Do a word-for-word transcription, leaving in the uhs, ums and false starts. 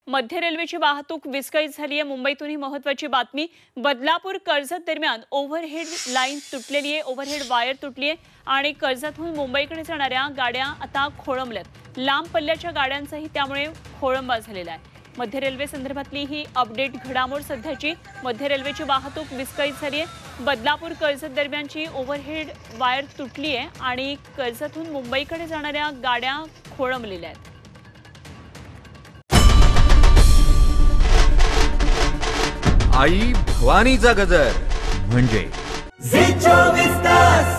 मध्य रेल्वेची वाहतूक विस्कळीत झाली आहे। मुंबईतून ही महत्त्वाची बातमी। बदलापूर कर्जत दरम्यान ओव्हरहेड लाईन तुटलेली आहे, ओव्हरहेड वायर तुटली आहे आणि कर्जतहून मुंबईकडे जाणाऱ्या गाड्या आता खोळंबल्यात। लांब पल्ल्याच्या गाड्यांचाही त्यामुळे खोळंबा झालेला आहे। मध्य रेल्वे संदर्भातली ही अपडेट घडामोड सध्याची। मध्य रेल्वेची वाहतूक विस्कळीत झाली आहे। बदलापूर कर्जत दरम्यानची ओव्हरहेड वायर तुटली आहे आणि कर्जतहून मुंबईकडे जाणाऱ्या गाड्या खोळंबलेल्या आहेत। आई भवानीचा गजर म्हणजे झी चोवीस तास।